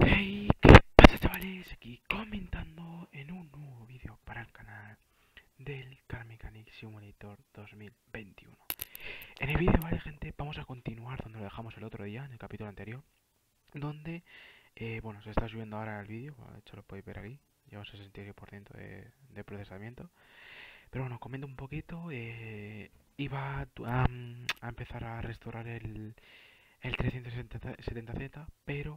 Hey, ¿qué pasa, chavales? Aquí comentando en un nuevo vídeo para el canal del Car Mechanic Simulator 2021. En el vídeo, vale, gente, vamos a continuar donde lo dejamos el otro día, en el capítulo anterior, donde, bueno, se está subiendo ahora el vídeo, de hecho lo podéis ver aquí, lleva un 66% de procesamiento. Pero bueno, comento un poquito, iba a empezar a restaurar el 370Z, pero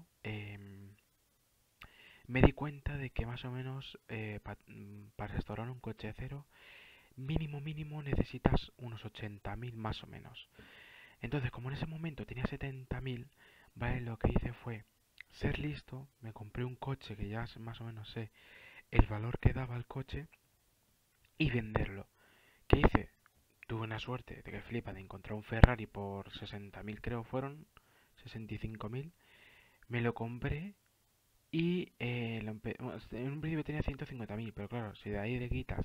me di cuenta de que más o menos para restaurar un coche de cero, mínimo necesitas unos 80.000 más o menos. Entonces, como en ese momento tenía 70.000, ¿vale? Lo que hice fue ser listo, me compré un coche que ya más o menos sé el valor que daba el coche y venderlo. ¿Qué hice? Tuve una suerte de que flipa de encontrar un Ferrari por 60.000, creo fueron 65.000. Me lo compré. Y bueno, en un principio tenía 150.000, pero claro, si de ahí le quitas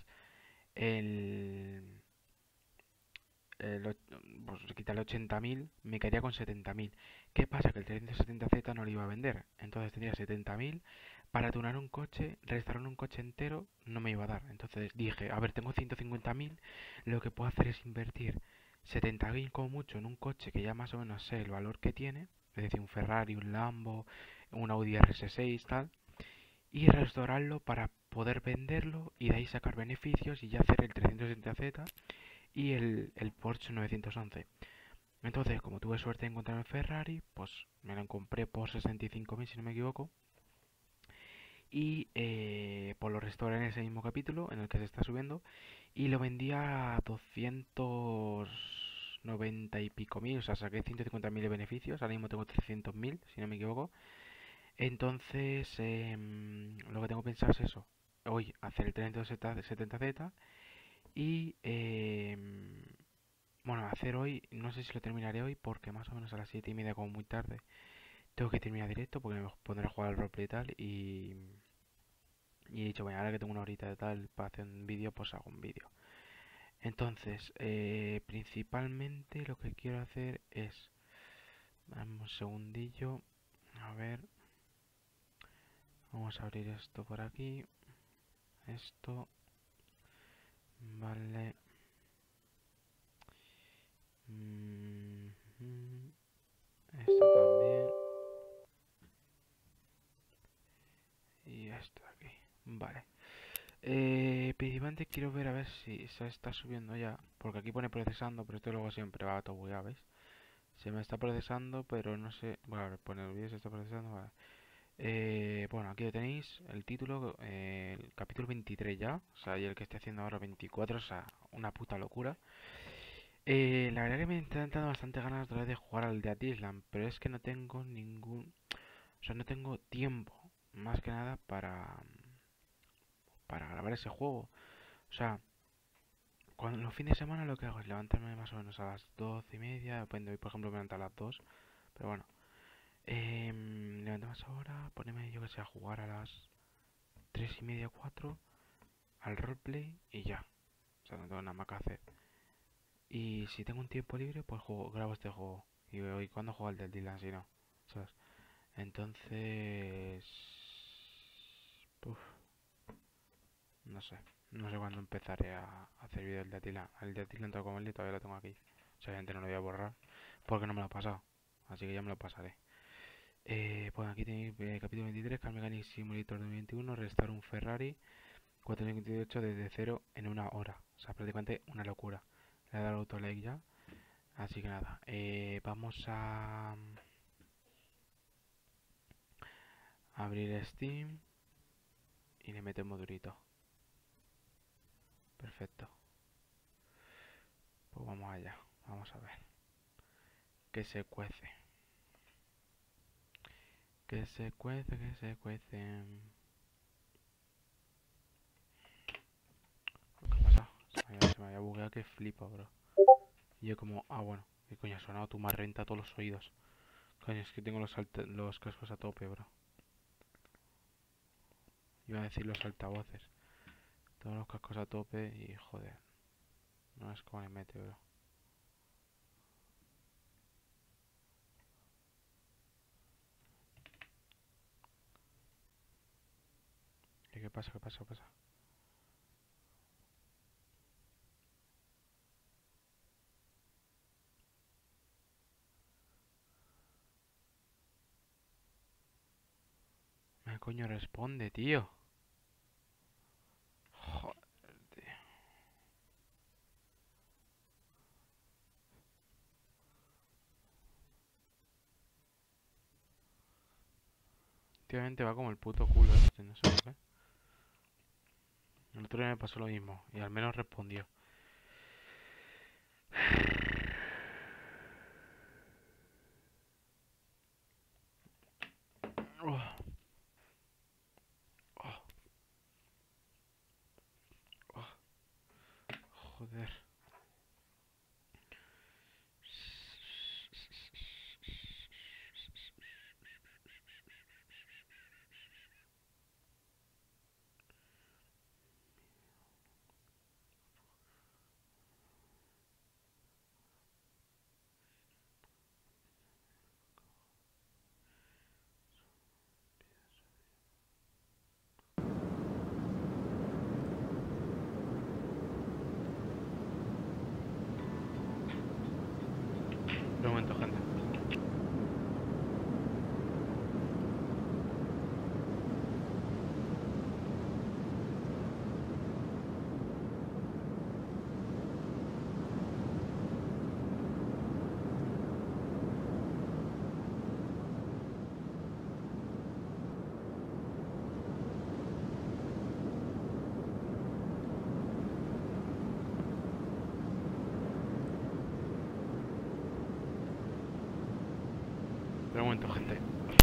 el, el pues quitarle 80.000, me quedaría con 70.000. ¿Qué pasa? Que el 370Z no lo iba a vender, entonces tendría 70.000. Para tunar un coche, restaurar un coche entero, no me iba a dar. Entonces dije, a ver, tengo 150.000, lo que puedo hacer es invertir 70.000 como mucho en un coche que ya más o menos sé el valor que tiene, es decir, un Ferrari, un Lambo, un Audi RS6, tal, y restaurarlo para poder venderlo y de ahí sacar beneficios y ya hacer el 360Z y el Porsche 911. Entonces, como tuve suerte de encontrar el Ferrari, pues me lo compré por 65.000 si no me equivoco. Y pues lo restauré en ese mismo capítulo en el que se está subiendo y lo vendí a 290 y pico mil, o sea, saqué 150.000 de beneficios, ahora mismo tengo 300.000 si no me equivoco. Entonces, lo que tengo pensado es eso. Hoy hacer el 370Z y, bueno, hacer hoy, no sé si lo terminaré hoy porque más o menos a las 7:30 como muy tarde tengo que terminar directo porque me pondré a jugar al roleplay y tal y he dicho, bueno, ahora que tengo una horita de tal para hacer un vídeo, pues hago un vídeo. Entonces, principalmente lo que quiero hacer es, dame un segundillo, a ver, vamos a abrir esto por aquí, esto. Vale. Esto también. Y esto de aquí. Vale. Principalmente quiero ver a ver si se está subiendo ya. Porque aquí pone procesando, pero esto luego siempre va todo bugueado, ¿veis? Se me está procesando, pero no sé. Bueno, pone el vídeo se está procesando. Vale. Bueno, aquí lo tenéis. El título, el capítulo 23 ya. O sea, y el que estoy haciendo ahora 24. O sea, una puta locura. La verdad que me están dando bastante ganas otra vez de jugar al Dead Island, pero es que no tengo ningún, o sea, no tengo tiempo, más que nada para grabar ese juego. O sea, cuando los fines de semana lo que hago es levantarme más o menos a las 12:30, depende, hoy por ejemplo me levanto a las 2, pero bueno, levantarme a esa hora, ponerme yo que sé a jugar a las 3:30, 4, al roleplay y ya. O sea, no tengo nada más que hacer. Y si tengo un tiempo libre, pues grabo este juego. Y hoy cuando juego al Dead Island, si no, ¿sabes? Entonces, uf, no sé. No sé cuándo empezaré a hacer vídeos del Datila. El Datila entró como el y todavía lo tengo aquí. Obviamente no lo voy a borrar porque no me lo he pasado. Así que ya me lo pasaré. Pues aquí tenéis capítulo 23, Car Mechanic Simulator 2021, restar un Ferrari 458 desde cero en una hora. O sea, prácticamente una locura. Le he dado auto like ya. Así que nada, vamos a abrir Steam y le metemos durito. Perfecto. Pues vamos allá, vamos a ver. ¿Qué se cuece? ¿Qué se cuece? ¿Qué se cuece? ¿Qué pasa? Se me había bugueado que flipa, bro. Y yo como, ah, bueno, ¿qué coño ha sonado? Tú me has reventado todos los oídos. Coño, es que tengo los cascos a tope, bro. Iba a decir los altavoces. Tengo los cascos a tope y joder. No es como le mete, bro. ¿Qué pasa? ¿Qué pasa? ¿Qué pasa? ¿Qué coño responde, tío? Joder, tío. Últimamente va como el puto culo este, no sé por qué. El otro día me pasó lo mismo y al menos respondió. Oh, oh, oh, joder. Un momento, gente. Un momento, gente.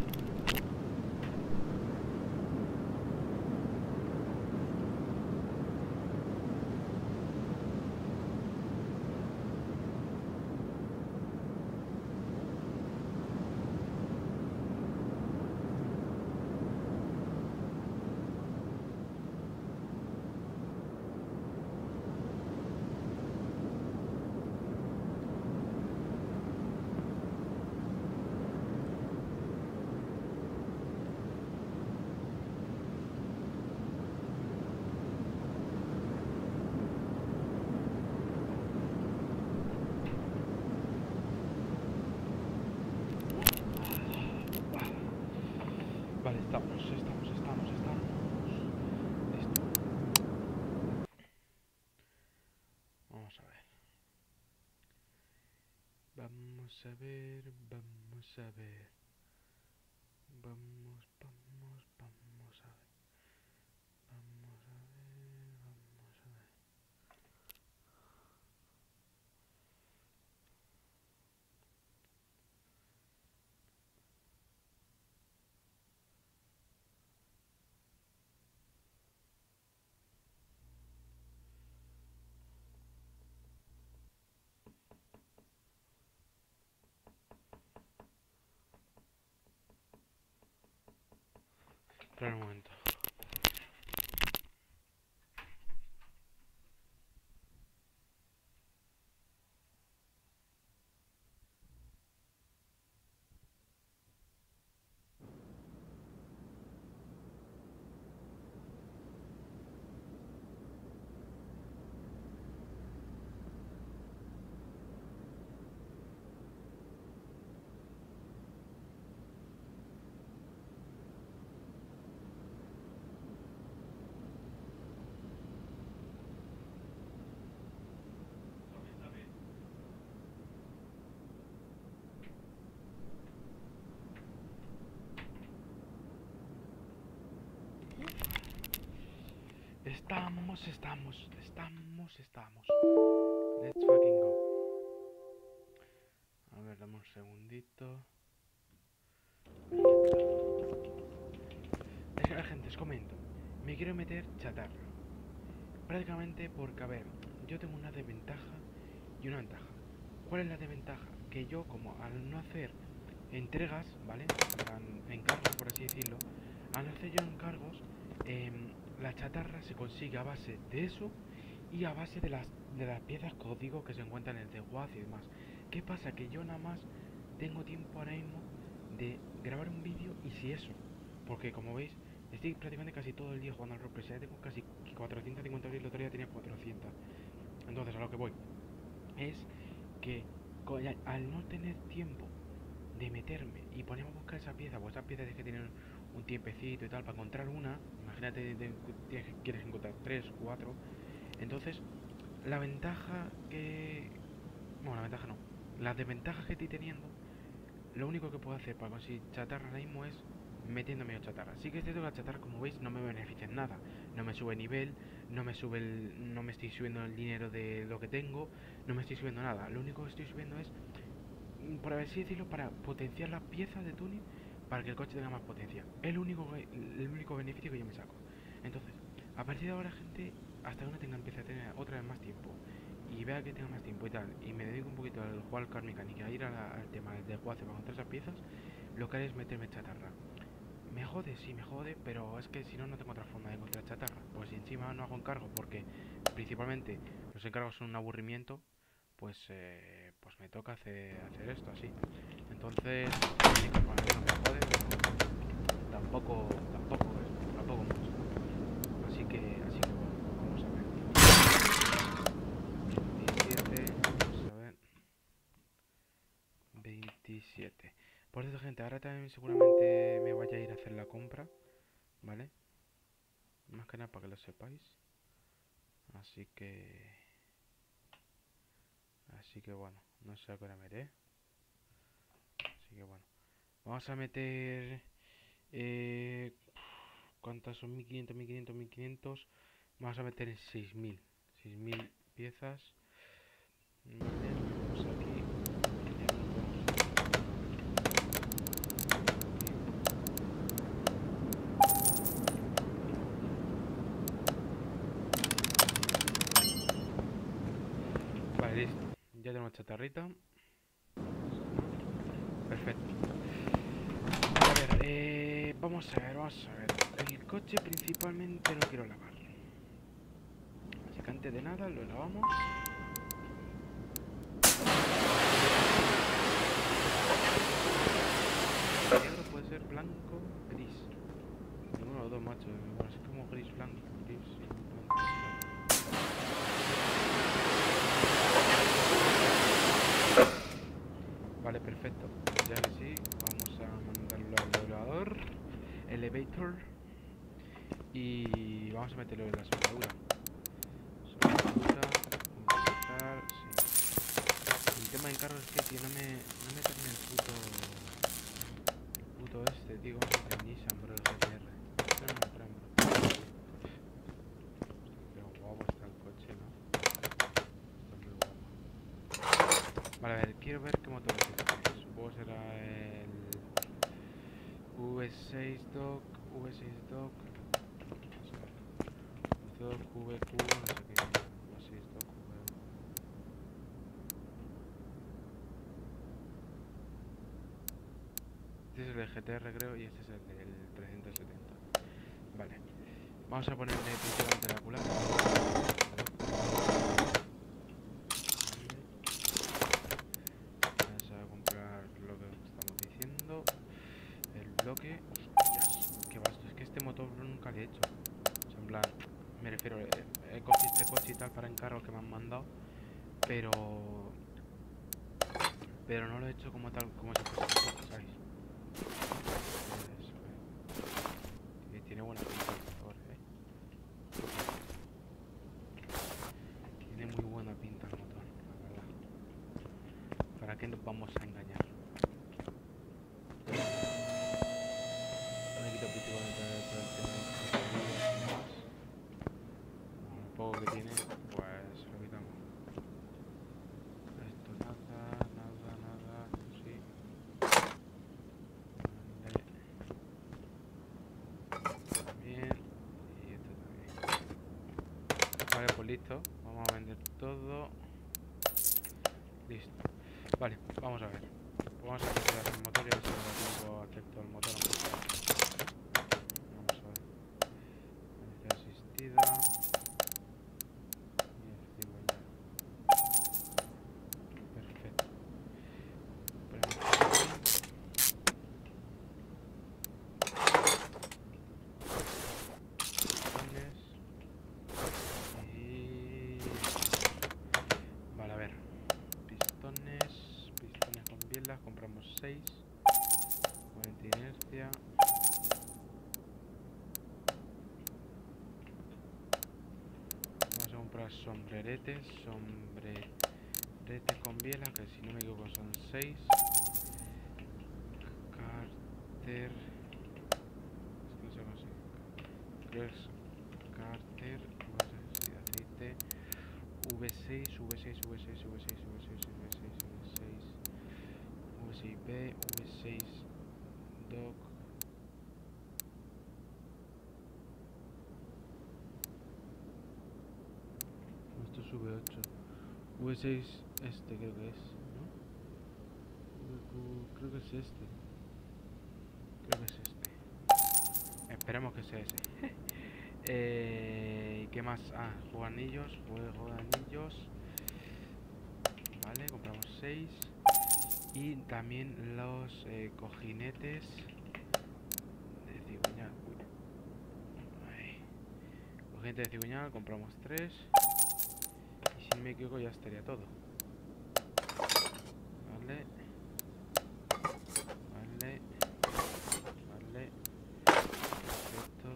Vale, estamos. Listo. Vamos a ver. Vamos a ver, vamos a ver. Vamos a ver. Vamos a ver, vamos a ver. Espera un momento. Estamos. Let's fucking go. A ver, dame un segundito. Es que la gente, os comento. Me quiero meter chatarra. Prácticamente porque, a ver, yo tengo una desventaja y una ventaja. ¿Cuál es la desventaja? Que yo, como al no hacer entregas, ¿vale? Encargos, por así decirlo. Al no hacer yo encargos, la chatarra se consigue a base de eso y a base de las piezas código que se encuentran en el desguace y demás. ¿Qué pasa? Que yo nada más tengo tiempo ahora mismo de grabar un vídeo y si eso. Porque como veis, Estoy prácticamente casi todo el día jugando al roleplay. Ya tengo casi 450 horas y el otro día tenía 400. Entonces a lo que voy es que al no tener tiempo de meterme y ponerme a buscar esa pieza, pues esas piezas tienes que tener un tiempecito y tal para encontrar una. Imagínate, quieres encontrar 3, 4. Entonces, la ventaja que... Bueno, la ventaja no. Las desventajas que estoy teniendo, lo único que puedo hacer para conseguir chatarra ahora mismo es metiéndome a chatarra. Sí que es cierto que la chatarra, como veis, no me beneficia en nada. No me sube nivel, no me estoy subiendo el dinero de lo que tengo, no me estoy subiendo nada. Lo único que estoy subiendo es, por así decirlo, para potenciar las piezas de tuning para que el coche tenga más potencia. Es el único beneficio que yo me saco. Entonces, a partir de ahora, gente, hasta que uno empiece a tener otra vez más tiempo y vea que tenga más tiempo y tal, y me dedico un poquito al jugar al Car Mechanic, a ir al tema del juego para encontrar esas piezas, lo que haré es meterme chatarra. Me jode, sí, me jode, pero es que si no, no tengo otra forma de encontrar chatarra. Pues si encima no hago encargo, porque principalmente los encargos son un aburrimiento, pues me toca hacer esto así. Entonces, sí que para mí no me jode, pero tampoco mucho. Así que bueno, vamos a ver. 27, vamos a ver. 27. Por cierto, gente, ahora también seguramente me vaya a ir a hacer la compra, ¿vale? Más que nada para que lo sepáis. Así que... Así que bueno, no sé a qué hora me iré. Así que bueno. Vamos a meter... Eh, ¿Cuántas son? 1500, 1500, 1500. Vamos a meter en 6000. 6000 piezas. Vale, vamos aquí. Vale, listo. Ya tenemos chatarrita. Perfecto. A ver, vamos a ver, vamos a ver. El coche principalmente lo quiero lavar. Así que antes de nada lo lavamos. Negro puede ser blanco, gris. Ninguno de los dos, macho. Bueno, es como gris, blanco, gris y blanco. Vale, perfecto. Ya que sí, vamos a mandarlo al elevador. Elevator. Y vamos a meterlo en la soldadura. Soldadura. Vamos a empezar. Sí. El tema de encargo es que, tío, no me termina el puto este, tío. Vamos a hacer Nissan, bro, el GTR. No me lo traen, bro. Qué guapo está el coche, ¿no? Está muy guapo. Vale, a ver, quiero ver qué motor es este. Supongo será el V6 Dock, V6 Dock, vamos a ver, Dock VQ, no sé qué, V6 Dock VQ. Este es el de GTR creo y este es el del 370. Vale, vamos a ponerle principalmente la culata. Vamos a comprar lo que estamos diciendo. El bloque, hostias, qué vasto, es que este motor nunca le he hecho. O sea, en plan, me refiero, he cogido este coche y tal para encargo que me han mandado, pero no lo he hecho como tal, como si fuese un coche, ¿sabéis? Y tiene buena pinta el motor, tiene muy buena pinta el motor, la verdad. ¿Para qué nos vamos a engañar? Le quito principalmente todo el tema de más. Con lo poco que tiene, pues lo quitamos. Esto nada, sí. Vale. También. Y esto también. Vale, pues listo. Vamos a vender todo. Listo. Vale, vamos a ver. Vamos a hacer el motor y a ver si me da tiempo a hacer todo el motor. Vamos a ver. Velocidad asistida. Y activo ya. Perfecto. comprar sombreretes con biela, que si no me equivoco son 6. Carter, es que no sé cómo se... creo que es Carter, sí, aceite, V6, V6, V6, V6, V6, V6, V6, V6B, V6 Doc. Esto es V8. V6 este creo que es, ¿no? Creo que es este. Creo que es este. Esperemos que sea ese. ¿Qué más? Ah, juego de anillos. Vale, compramos 6. Y también los cojinetes de cigüeñal. Cojinete de cigüeñal, compramos 3. Y si no me equivoco ya estaría todo. Vale. Vale. Vale. Perfecto.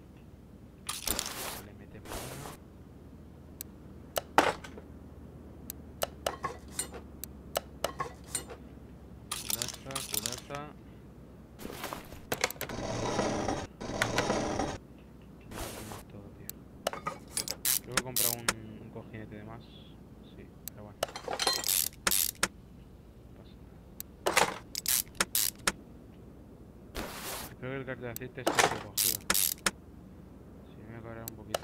Le metemos uno. Culata. Todo, tío. Creo que he comprado un cojinete de más. Sí, pero bueno. Espero que el cartel de aceite esté recogido. Si me voy a cobrar un poquito.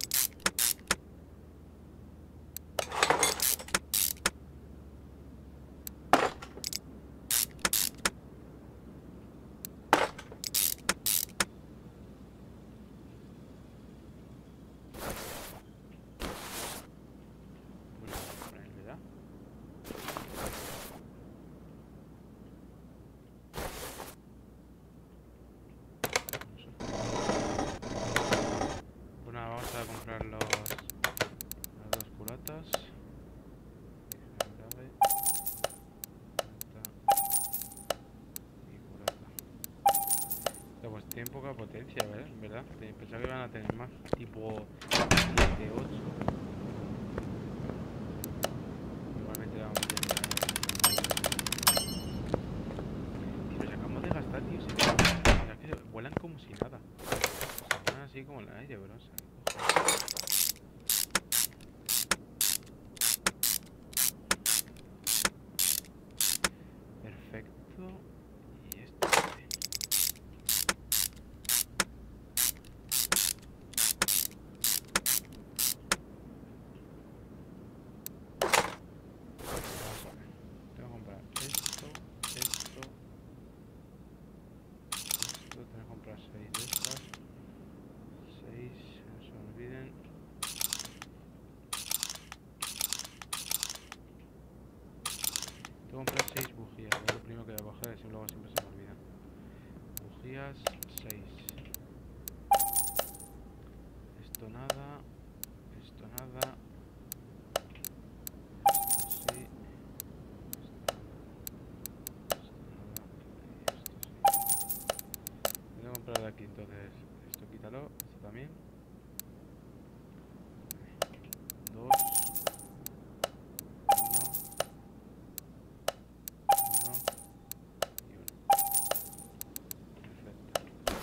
Vamos a comprar las dos culatas. Y culata. Pues tienen poca potencia, ¿verdad? Pensaba que iban a tener más. Tipo 7, 8. Igualmente la vamos a tener. Si los acabamos de gastar, tío, mira que vuelan como si nada. Vuelan así como en el aire, bro. Perfecto. Y esto. Tengo que comprar esto. Tengo que comprar 6 de estas. 6, no se me olviden. Tengo que comprar 6 bujías, es lo primero que voy a coger, y luego siempre se me olvida. Bujías, 6. Esto nada. Esto nada. Esto sí. Esto sí. Voy a comprar de aquí entonces. Esto quítalo. Esto también. 2. 1 y 1. Perfecto.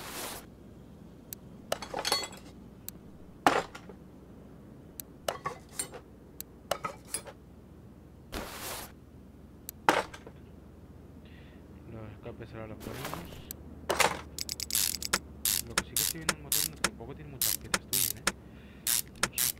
Los escapes ahora los ponemos. Lo que sí que estoy viendo el motor tampoco tiene muchas piezas tuyas, ¿eh? No sé.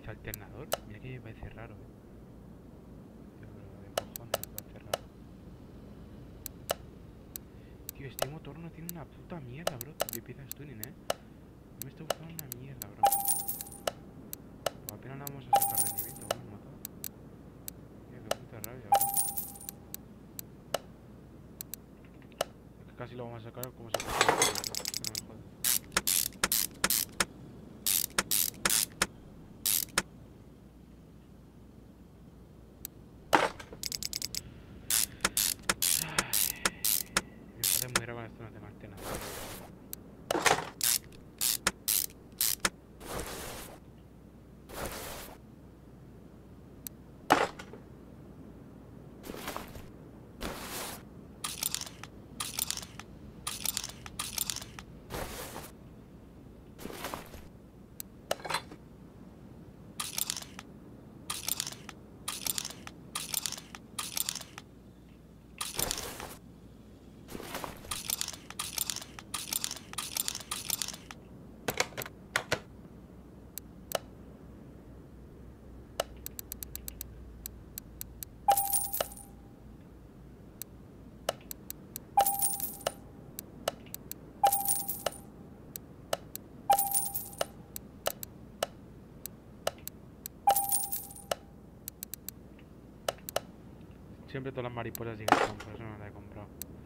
alternador. Mira que me parece raro, Tío, pero de cojones me parece raro. Tío, este motor no tiene una puta mierda, bro. De piezas tuning, No me está gustando una mierda, bro. Pues apenas la vamos a sacar rendimiento con el motor. Tío, qué puta rabia, bro. Es que casi lo vamos a sacar como se puede. No me jodas. Me parece muy raro cuando esto no tenga alternador. Siempre todas las mariposas siguen con, por eso no las he comprado.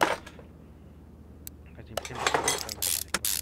Casi siempre se me gustan las mariposas.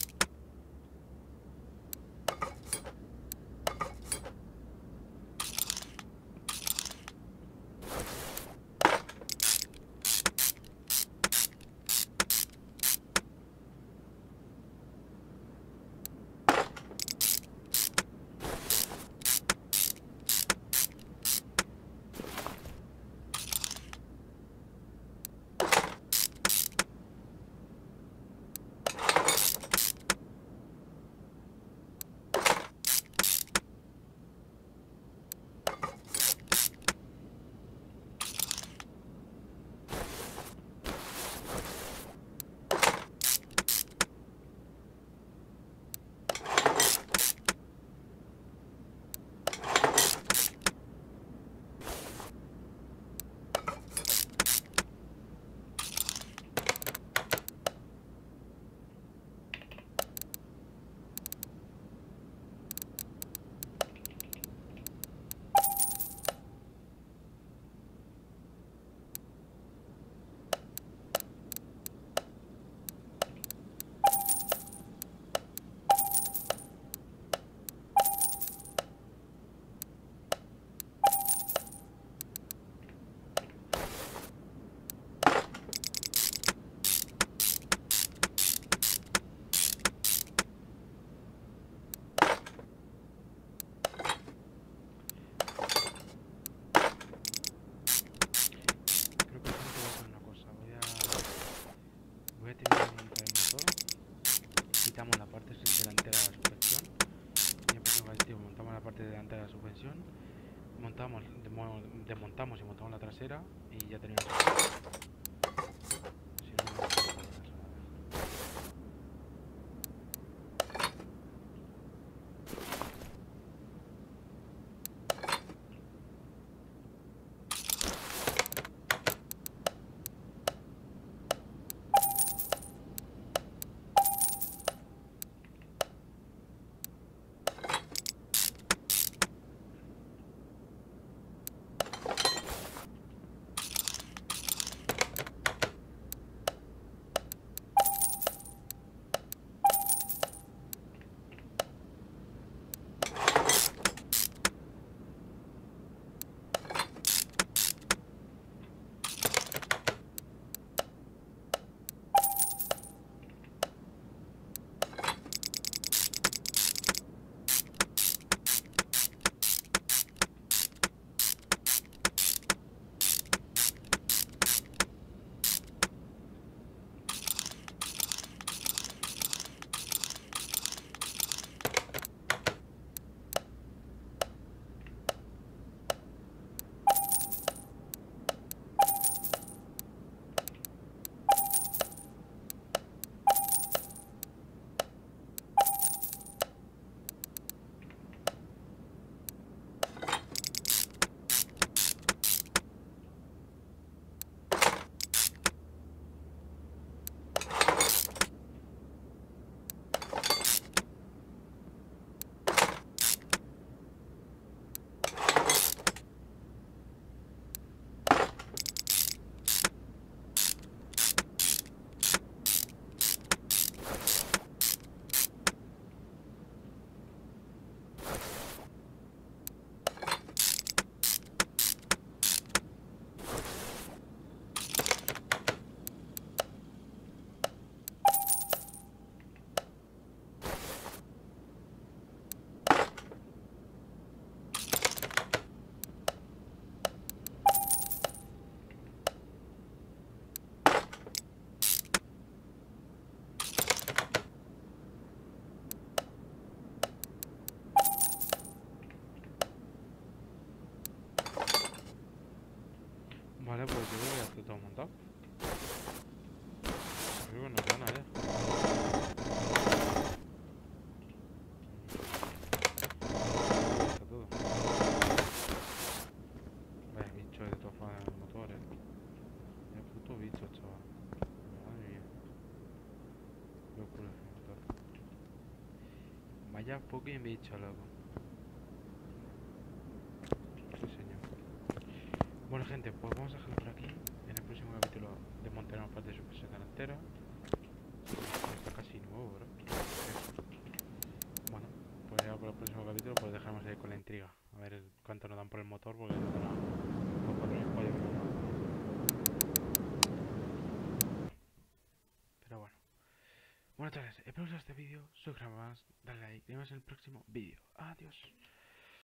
Creo que tengo que hacer una cosa. Voy a terminar de montar el motor. Quitamos la parte delantera de la suspensión. Y el próximo tío, montamos la parte delantera de la suspensión. Desmontamos y montamos la trasera. Y ya terminamos. Si no, no vamos a hacer nada. Vale, pues yo creo que ya está todo montado. Yo creo que nos gana ya. Está todo. Vaya bicho de todas formas el motor, Qué puto bicho, chaval. Madre mía. Qué locura ese motor. Vaya fucking bicho, loco. Sí, señor. Bueno, gente, pues vamos a dejarlo por aquí. En el próximo capítulo desmontaremos parte de su suspensión entera. Está casi nuevo, bro. Bueno, pues ya por el próximo capítulo pues dejaremos ahí con la intriga. A ver cuánto nos dan por el motor, porque nos dará por 4.000 pollos. Pero bueno. Bueno, chavales, espero que os guste este vídeo. Suscríbete, dale like. Y nos vemos en el próximo vídeo. Adiós.